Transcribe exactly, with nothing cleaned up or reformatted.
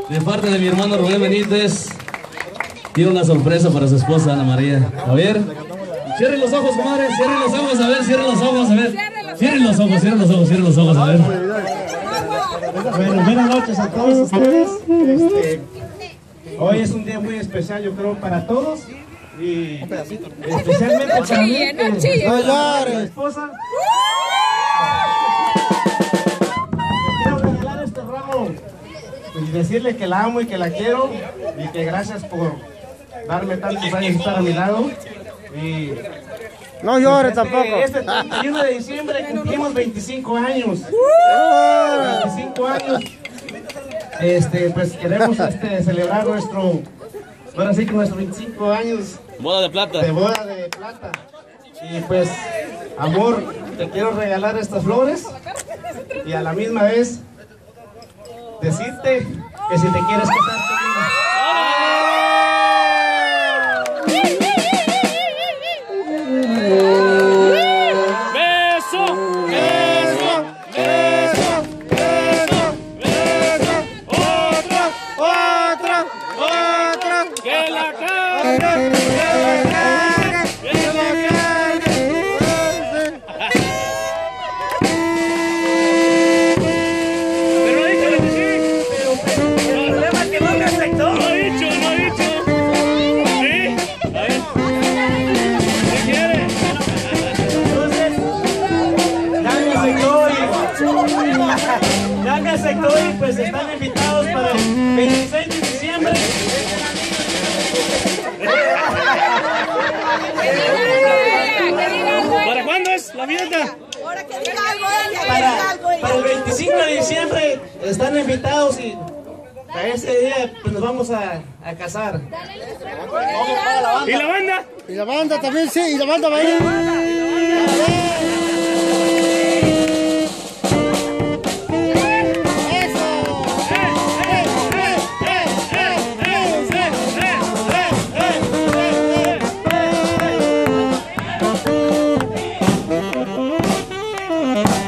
de parte de mi hermano Rubén Benítez. Tiene una sorpresa para su esposa Ana María. A ver, cierren los ojos, comadre, cierren los ojos, a ver, cierren los ojos, a ver. Cierren los ojos, cierren los ojos, cierren los ojos, a ver. Bueno, buenas noches a todos ustedes. Este, hoy es un día muy especial, yo creo, para todos. Y especialmente para mí, que soy mi esposa. Quiero regalar este ramo y decirle que la amo y que la quiero y que gracias por darme tantos años de estar a mi lado. Y no llores este, tampoco. Este treinta y uno de diciembre cumplimos veinticinco años. veinticinco años. Este, pues queremos este, celebrar nuestro, ahora sí que nuestros veinticinco años. Boda de plata. De boda de plata. Y pues, amor, te quiero regalar estas flores y a la misma vez decirte que si te quieres casar conmigo. Ya me aceptó y pues están invitados para el veintiséis de diciembre. ¿Para cuándo es la fiesta? Para, para el veinticinco de diciembre están invitados y a ese día pues nos vamos a, a casar. ¿Y la banda? Y la banda también, sí, y la banda va a ir. Hey!